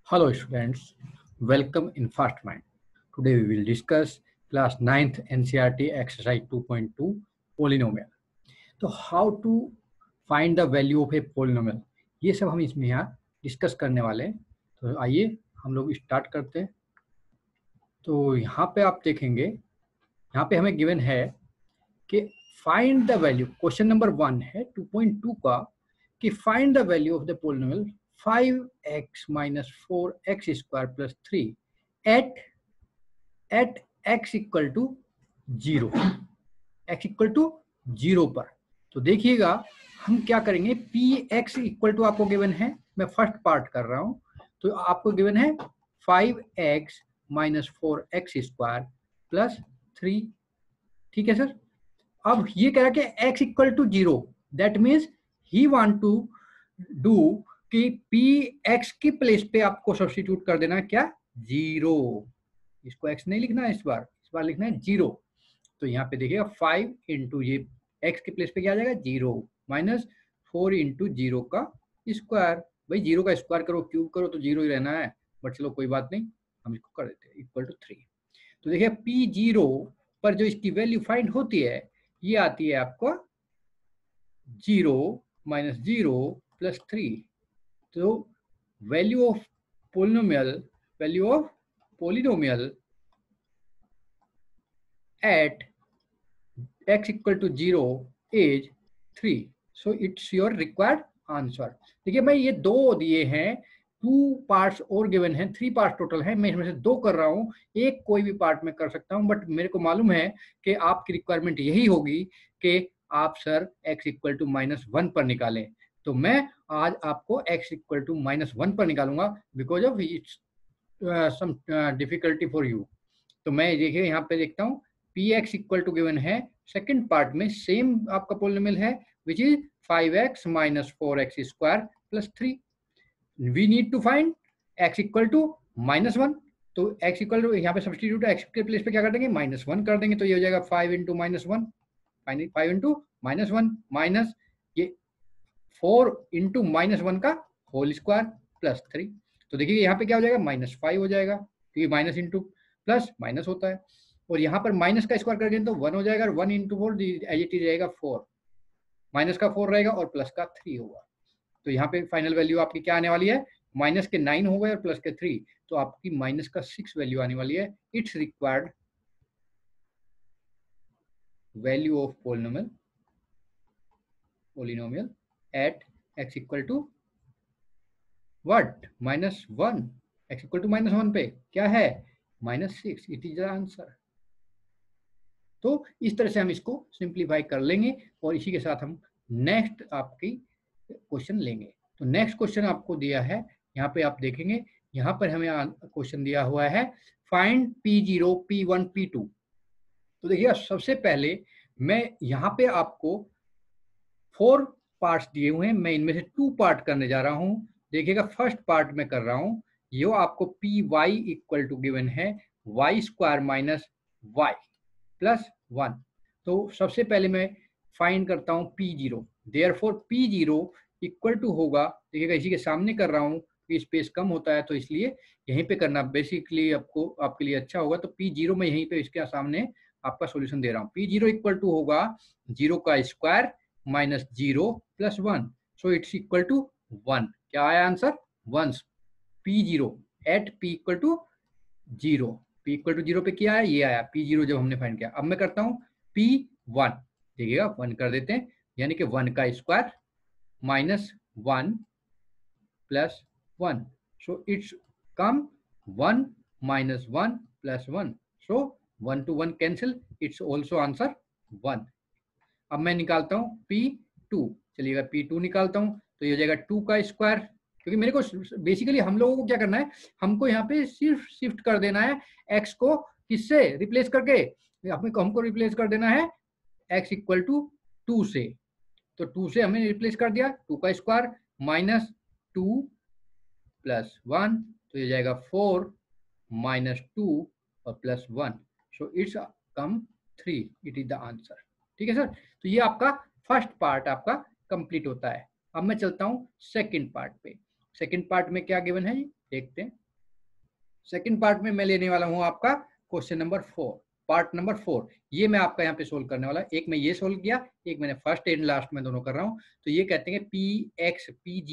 Hello students, welcome in Fast Mind. Today we will discuss class 9th NCERT exercise 2.2 polynomial. तो how to find the value of a polynomial, ये सब हम इसमें यहाँ discuss करने वाले हैं. तो आइए हम लोग स्टार्ट करते हैं. तो यहाँ पे आप देखेंगे, यहाँ पे हमें गिवन है कि find the value, question number 1 है 2.2 का, कि find the value of the polynomial 5x minus 4x square plus 3 at x equal to 0, x equal to 0 पर. तो देखिएगा हम क्या करेंगे, px इक्वल टू आपको गिवन है, मैं फर्स्ट पार्ट कर रहा हूं. तो आपको गिवन है 5x minus 4x square plus 3. ठीक है सर. अब ये कह रहा है कि x equal to 0, that means he want to do कि px की प्लेस पे आपको सब्स्टिट्यूट कर देना है क्या, 0. इसको x नहीं लिखना है, इस बार लिखना है 0. तो यहाँ पे देखिएगा 5 इंटू ये x की प्लेस पे क्या आ जाएगा 0 माइनस 4 इंटू 0 का स्क्वायर. भाई 0 का स्क्वायर करो, क्यूब करो तो 0 ही रहना है, बट चलो कोई बात नहीं, हम इसको कर देते हैं इक्वल टू 3. तो देखिए p0 पर जो इसकी वैल्यू फाइंड होती है, ये आती है आपको 0 माइनस 0 प्लस 3. तो value of polynomial at x equal to 0 is 3. So it's your required answer. देखिए मैं ये दो दिए हैं, 2 पार्ट्स और गिवन हैं, 3 पार्ट टोटल है. मैं इसमें से 2 कर रहा हूँ, एक कोई भी पार्ट में कर सकता हूँ, बट मेरे को मालूम है कि आपकी रिक्वायरमेंट यही होगी कि आप सर x इक्वल टू -1 पर निकालें. तो मैं आज आपको x इक्वल टू -1 पर निकालूंगा because of it's some difficulty for you. तो मैं देखिए यहाँ पे देखता हूँ px इक्वल टू गिवन है, सेकंड पार्ट में सेम आपका पोलिनोमियल है which is 5x minus 4x square plus 3. We need to find x equal to -1. तो x इक्वल टू यहाँ पे सब्स्टिट्यूट x के प्लेस पे क्या कर देंगे, -1 कर देंगे. तो ये हो जाएगा 5 इंटू -1, 5 इंटू -1 माइनस ये 4 इंटू -1 का होल स्क्वायर प्लस 3. तो देखिए यहाँ पे क्या हो जाएगा, -5 हो जाएगा, क्योंकि माइनस इंटू प्लस माइनस होता है. और यहाँ पर माइनस का स्क्वायर करेंगे तो 1 हो जाएगा, और 1 इंटू 4 रहेगा 4, माइनस का 4 रहेगा और प्लस का 3 होगा. तो यहाँ पे फाइनल वैल्यू आपकी क्या आने वाली है, माइनस के 9 हो गए और प्लस के 3, तो आपकी माइनस का 6 वैल्यू आने वाली है. It's required value of polynomial at x equal to what, -1. x equal to -1 पे क्या है, -6. It is the answer. तो इस तरह से हम इसको सिंप्लीफाई कर लेंगे और इसी के साथ हम नेक्स्ट आपकी क्वेश्चन लेंगे. तो नेक्स्ट क्वेश्चन आपको दिया है, यहाँ पे आप देखेंगे, यहाँ पर हमें क्वेश्चन दिया हुआ है फाइंड p0 p1 p2. तो देखिए सबसे पहले मैं यहाँ पे आपको 4 पार्ट्स दिए हुए हैं, मैं इनमें से 2 पार्ट करने जा रहा हूँ. देखिएगा फर्स्ट पार्ट में कर रहा हूँ, ये आपको py इक्वल टू गिवन है y square minus y plus 1. तो सबसे पहले मैं फाइंड करता हूँ p0. Therefore p0 equal to होगा, देखिएगा इसी के सामने कर रहा हूँ कि स्पेस कम होता है, तो इसलिए यहीं पे करना बेसिकली आपको आपके लिए अच्छा होगा. तो p0 में यहीं पे इसके सामने आपका सॉल्यूशन दे रहा हूँ. p0 इक्वल टू होगा 0 का square minus 0 plus 1. So it's equal to 1. क्या आया answer, 1. p0 at p equal to 0. p equal to 0 पे क्या आया, ये आया p0 जब हमने फाइंड किया. अब मैं करता हूँ p1, देखिएगा 1 कर देते हैं, यानी कि 1 का square minus 1 plus 1. So it's come 1 minus 1 plus 1. So 1 to 1 cancel, it's also answer 1. अब मैं निकालता हूँ p2. चलिएगा p2 निकालता हूँ, तो ये हो जाएगा 2 का स्क्वायर, क्योंकि मेरे को बेसिकली हम लोगों को क्या करना है, हमको यहाँ पे सिर्फ शिफ्ट कर देना है x को, किससे रिप्लेस करके, हमको रिप्लेस कर देना है x इक्वल टू 2 से. तो 2 से हमने रिप्लेस कर दिया, 2 का स्क्वायर माइनस 2 प्लस 1, तो ये जाएगा 4 माइनस 2 और plus 1. So it's come 3. It is the answer. ठीक है सर. तो ये आपका फर्स्ट पार्ट आपका कंप्लीट होता है. अब मैं चलता हूँ सेकंड पार्ट पे. सेकंड पार्ट में क्या गिवन है देखते हैं। सेकंड पार्ट में मैं लेने वाला हूं आपका क्वेश्चन नंबर 4, पार्ट नंबर 4। ये मैं आपका यहाँ पे सोल्व करने वाला, एक मैं ये सोल्व किया, एक मैंने फर्स्ट एंड लास्ट में दोनों कर रहा हूँ। तो ये कहते हैं P X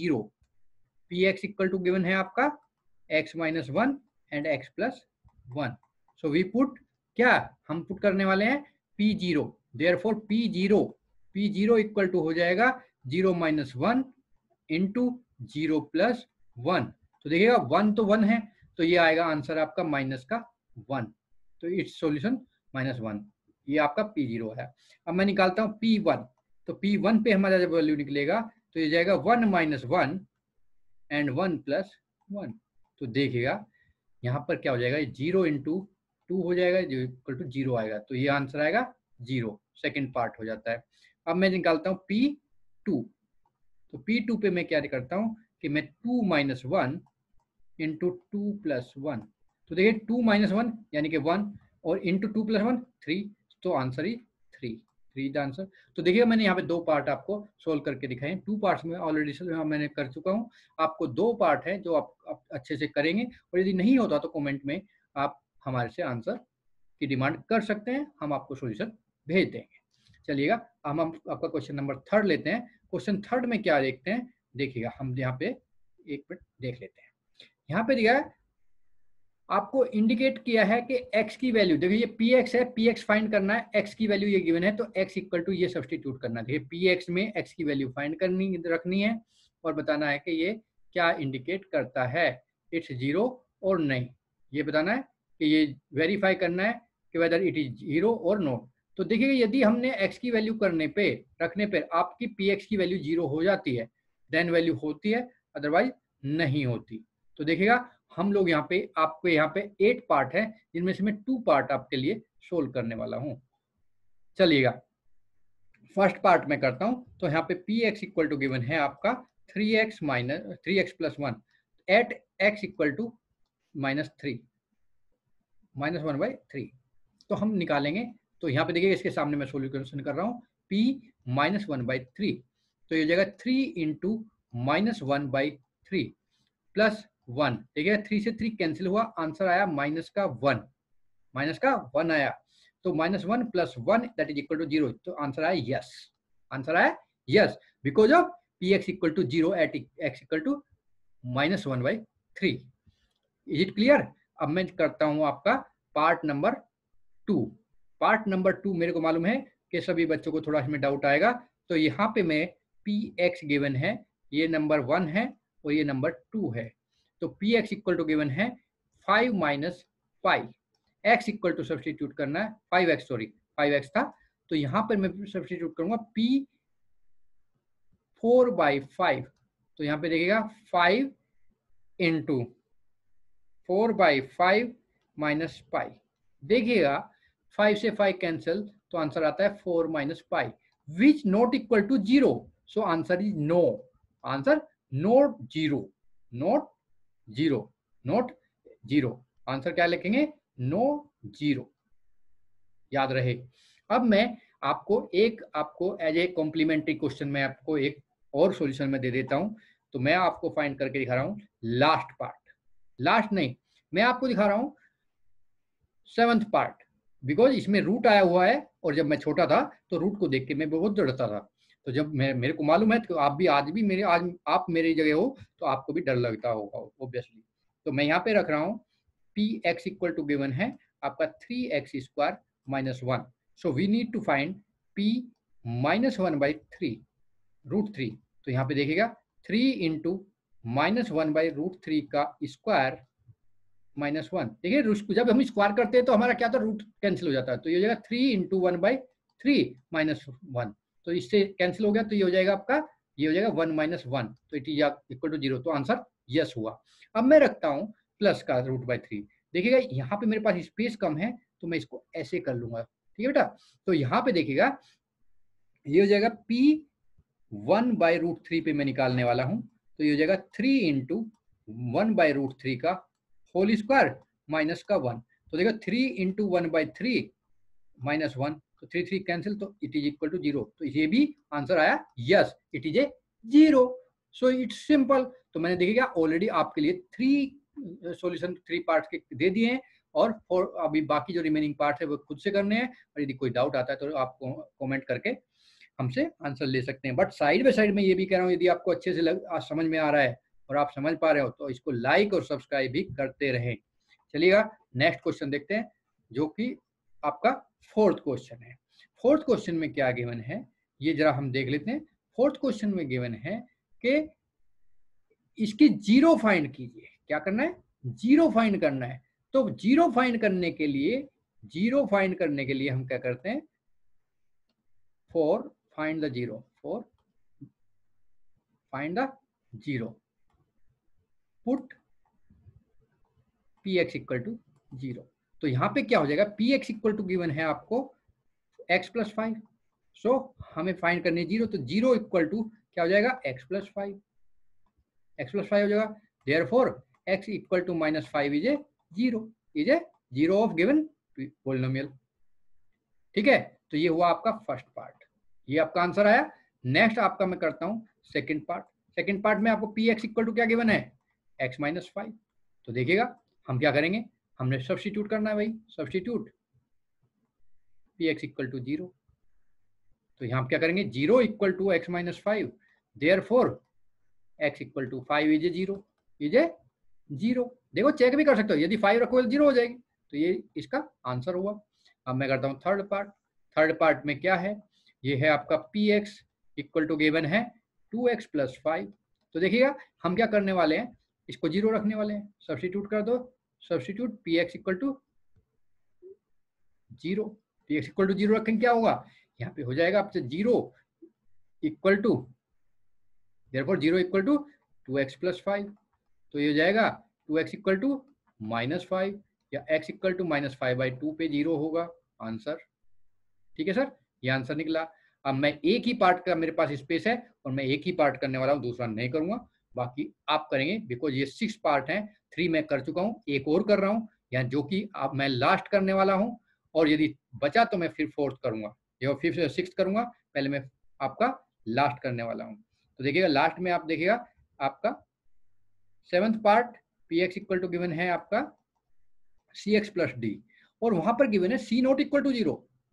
P X equal to given है आपका x minus 1 and x plus 1। So we put, क्या हम पुट करने वाले हैं p0, therefore p0 equal to हो जाएगा 0 माइनस 1 इंटू 0 प्लस 1। तो देखिएगा 1 तो 1 है, तो ये आएगा आंसर आपका माइनस का 1। तो इट्स सॉल्यूशन -1, ये आपका p0 है। अब मैं निकालता हूँ p1, तो p1 पे हमारा जब वैल्यू निकलेगा तो ये जाएगा 1 माइनस 1 एंड 1 प्लस 1। तो देखिएगा यहाँ पर क्या हो जाएगा, 0 इंटू 2 हो जाएगा जो इक्वल टू 0 आएगा, तो ये आंसर आएगा 0, सेकेंड पार्ट हो जाता है। अब मैं निकालता हूँ p2, तो p2 पे मैं क्या करता हूँ कि मैं 2 माइनस 1 इंटू 2 प्लस 1, तो देखिए 2 माइनस 1 यानी कि 1 और इंटू 2 प्लस 1 3, तो आंसर ही 3 आंसर। तो देखिए मैंने यहाँ पे दो पार्ट आपको सोल्व करके दिखाए, 2 पार्ट्स में ऑलरेडी मैंने कर चुका हूँ। आपको 2 पार्ट है जो आप अच्छे से करेंगे, और यदि नहीं होता तो कमेंट में आप हमारे से आंसर की डिमांड कर सकते हैं, हम आपको सोल्यूशन भेज देंगे। चलिएगा हम आपका क्वेश्चन नंबर 3 लेते हैं। क्वेश्चन 3 में क्या देखते हैं, देखिएगा हम यहाँ पे एक मिनट देख लेते हैं। यहाँ पे दिया है आपको इंडिकेट किया है कि x की वैल्यू, देखिए ये px है, px फाइंड करना है, x की वैल्यू ये गिवन है, तो x इक्वल टू ये सब्स्टिट्यूट करना है। देखिए px में x की वैल्यू फाइंड करनी रखनी है और बताना है कि ये क्या इंडिकेट करता है, इट्स 0 और नहीं, ये बताना है कि ये वेरीफाई करना है कि वेदर इट इज 0 और नॉट। तो देखिए यदि हमने x की वैल्यू रखने पे आपकी px की वैल्यू 0 हो जाती है, देन वैल्यू होती है, अदरवाइज नहीं होती। तो देखिएगा हम लोग यहाँ पे आपको यहाँ पे 8 पार्ट है, जिनमें से मैं 2 पार्ट आपके लिए सोल्व करने वाला हूँ। चलिएगा फर्स्ट पार्ट में करता हूँ। तो यहाँ पे px इक्वल टू गिवन है आपका 3x plus 1 at x equal to -3 -1/3। तो हम निकालेंगे, तो यहाँ पे देखिए इसके सामने मैं सोल्यूशन कर रहा हूँ p -1/3, तो ये जाएगा 3 इंटू -1/3 प्लस 1। देखिए 3 से 3 कैंसिल हुआ, आंसर आया -1 आया। तो -1 plus 1 that is equal to 0, तो आंसर आया यस, आंसर आया yes, because of px equal to 0 at x equal to -1/3। Is it clear? अब मैं करता हूं आपका पार्ट नंबर 2। पार्ट नंबर 2 मेरे को मालूम है कि सभी बच्चों को थोड़ा इसमें डाउट आएगा, तो यहाँ पे मैं px गिवन है, ये नंबर 1 है और ये नंबर 2 है। तो px इक्वल टू गिवन है 5 minus 5, x equal to substitute करना है 5x, सॉरी 5x था, तो यहाँ पर मैं सब्सटीट्यूट करूंगा p 4/5। तो यहाँ पे देखिएगा 5 इंटू 4/5 माइनस पाई, देखिएगा 5 से 5 कैंसिल, तो आंसर आता है 4 minus pi, which not equal to 0। So answer is no, answer not 0, not 0, not 0। Answer क्या लिखेंगे, नो 0, याद रहे। अब मैं आपको एज ए कॉम्प्लीमेंट्री क्वेश्चन में आपको एक और सॉल्यूशन में दे देता हूं। तो मैं आपको फाइंड करके दिखा रहा हूं लास्ट पार्ट, लास्ट नहीं, मैं आपको दिखा रहा हूं 7th पार्ट, बिकॉज इसमें रूट आया हुआ है, और जब मैं छोटा था तो रूट को देख के मैं बहुत डरता था। तो जब मेरे को मालूम है तो आप भी आज आप मेरी जगह हो तो आपको भी डर लगता होगा ऑब्वियसली। तो मैं यहाँ पे रख रहा हूँ px इक्वल टू गिवन है आपका 3x square minus 1। So we need to find p -1/3 √3। तो यहाँ पे देखिएगा 3 इंटू -1/√3 का स्क्वायर -1। देखिए जब हम स्क्वायर करते हैं तो हमारा क्या था, रूट कैंसिल हो जाता है, तो ये हो जाएगा 3 इंटू 1/3 -1, तो इससे कैंसिल हो गया, तो ये हो जाएगा आपका, ये हो जाएगा 1 - 1, तो इट इज इक्वल टू 0, तो आंसर यस हुआ। अब मैं रखता हूँ प्लस का √3। देखिएगा यहाँ पे मेरे पास स्पेस कम है, तो मैं इसको ऐसे कर लूंगा, ठीक है बेटा। तो यहाँ पे देखिएगा ये हो जाएगा p 1/√3 पे मैं निकालने वाला हूँ, तो ये हो जाएगा 3 इंटू 1/√3 का होल स्क्वायर माइनस का 1। तो देखो 3 इंटू 1/3 माइनस 1, तो 3 3 कैंसिल, तो इट इज इक्वल टू 0। तो ये भी आंसर आया yes, it is a 0। So it's simple. तो मैंने देखिएगा ऑलरेडी आपके लिए 3 सॉल्यूशन 3 पार्ट के दे दिए हैं, और 4 अभी बाकी जो रिमेनिंग पार्ट है वो खुद से करने हैं। और यदि कोई डाउट आता है तो आप कमेंट करके हमसे आंसर ले सकते हैं। बट साइड बाय साइड में ये भी कह रहा हूँ, यदि आपको अच्छे से समझ में आ रहा है और आप समझ पा रहे हो तो इसको लाइक और सब्सक्राइब भी करते रहें। चलिएगा नेक्स्ट क्वेश्चन देखते हैं, जो कि आपका 4th क्वेश्चन है। 4th क्वेश्चन में क्या गिवन है ये जरा हम देख लेते हैं। 4th क्वेश्चन में गिवन है कि इसकी जीरो फाइंड कीजिए। क्या करना है? जीरो फाइंड करना है। तो जीरो फाइंड करने के लिए हम क्या करते हैं, for find the zero put px equal to 0। तो यहां पे क्या हो जाएगा, px इक्वल टू गिवन है आपको x प्लस 5, सो हमें फाइंड करनी है 0, तो 0 इक्वल टू क्या हो जाएगा, x प्लस 5 हो जाएगा। Therefore x equal to -5 is a 0 of given polynomial. ठीक है, तो ये हुआ आपका फर्स्ट पार्ट, ये आपका आंसर आया। नेक्स्ट आपका मैं करता हूं सेकंड पार्ट में आपको px इक्वल टू क्या गिवन है, x माइनस 5। तो देखिएगा हम क्या करेंगे, हमने सब्स्टिट्यूट करना है भाई, सब्स्टिट्यूट px इक्वल टू 0। तो यहाँ क्या करेंगे, 0 equal to x minus 5, therefore x equal to 5 is a 0। देखो चेक भी कर सकते हो, यदि 5 रखोगे तो 0 हो जाएगी। तो ये इसका आंसर हुआ। अब मैं करता हूँ थर्ड पार्ट में क्या है, ये है आपका px इक्वल टू गिवन है 2x प्लस 5। तो देखिएगा हम क्या करने वाले हैं, इसको 0 रखने वाले हैं। सब्स्टिट्यूट कर दो, substitute px equal to 0, px equal to 0 रखेंगे, क्या होगा यहाँ पे हो जाएगा आपसे 0 equal to, therefore 0 equal to 2x plus 5। तो ये हो जाएगा 2x इक्वल टू -5 या x इक्वल टू -5/2 पे 0 होगा आंसर। ठीक है सर, ये आंसर निकला। अब मैं एक ही पार्ट का मेरे पास स्पेस है और मैं एक ही पार्ट करने वाला हूँ, दूसरा नहीं करूंगा, बाकी आप करेंगे, बिकॉज ये 6 पार्ट हैं, 3 मैं कर चुका हूँ, एक और कर रहा हूँ या जो कि अब मैं लास्ट करने वाला हूँ, और यदि बचा तो मैं फिर 4th करूंगा या 5th 6th करूंगा, पहले मैं आपका लास्ट करने वाला हूँ। तो देखिएगा लास्ट में आप देखिएगा आपका 7th part px equal to given है आपका cx प्लस डी, और वहां पर गिवन है c not equal to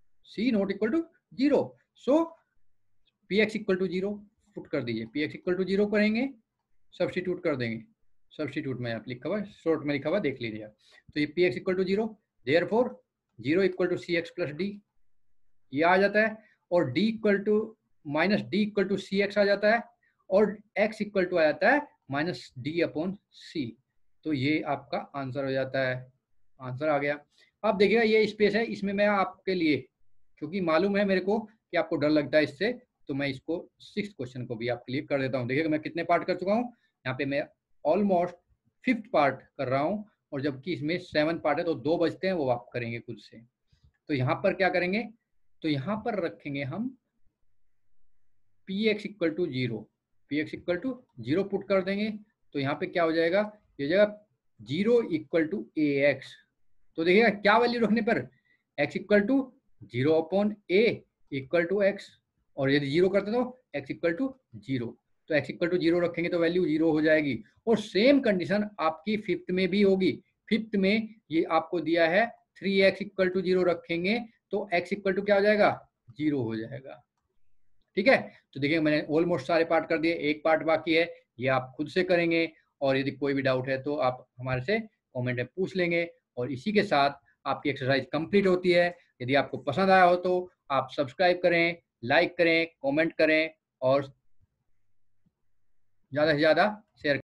0, so px equal to 0 put कर दीजिए, px इक्वल टू 0 करेंगे, सब्स्टिट्यूट कर देंगे, सब्स्टिट्यूट में आप लिखा हुआ शॉर्ट में लिखा हुआ देख लीजिए। तो ये px equal to 0, therefore 0 equal to cx plus D ये आ जाता है, और d equal to -d = cx आ जाता है, और x इक्वल टू आ जाता है -d/c। तो ये आपका आंसर हो जाता है, आंसर आ गया। अब देखिएगा ये स्पेस है, इसमें मैं आपके लिए, क्योंकि मालूम है मेरे को कि आपको डर लगता है इससे, तो मैं इसको 6th क्वेश्चन को भी आपके लिए कर देता हूँ। देखिएगा मैं कितने पार्ट कर चुका हूँ, यहाँ पे मैं ऑलमोस्ट 5th पार्ट कर रहा हूँ, और जबकि इसमें 7 पार्ट है, तो 2 बचते हैं, वो आप करेंगे खुद से। तो यहाँ पर क्या करेंगे, तो यहाँ पर रखेंगे हम px इक्वल टू 0 पुट कर देंगे। तो यहाँ पे क्या हो जाएगा, ये हो जाएगा 0 इक्वल टू ax। तो देखिएगा क्या वैल्यू रखने पर, x equal to 0/a equal to x, और यदि 0 करते तो x इक्वल टू 0। तो x इक्वल टू 0 रखेंगे तो वैल्यू 0 हो जाएगी। और सेम कंडीशन आपकी 5th में भी होगी। 5th में ये आपको दिया है 3x इक्वल टू 0 रखेंगे तो x इक्वल टू क्या हो जाएगा, 0 हो जाएगा। ठीक है, तो देखिए मैंने ऑलमोस्ट सारे पार्ट कर दिए, एक पार्ट बाकी है, ये आप खुद से करेंगे, और यदि कोई भी डाउट है तो आप हमारे से कमेंट में पूछ लेंगे। और इसी के साथ आपकी एक्सरसाइज कंप्लीट होती है। यदि आपको पसंद आया हो तो आप सब्सक्राइब करें, लाइक करें, कमेंट करें, और ज़्यादा से ज़्यादा शेयर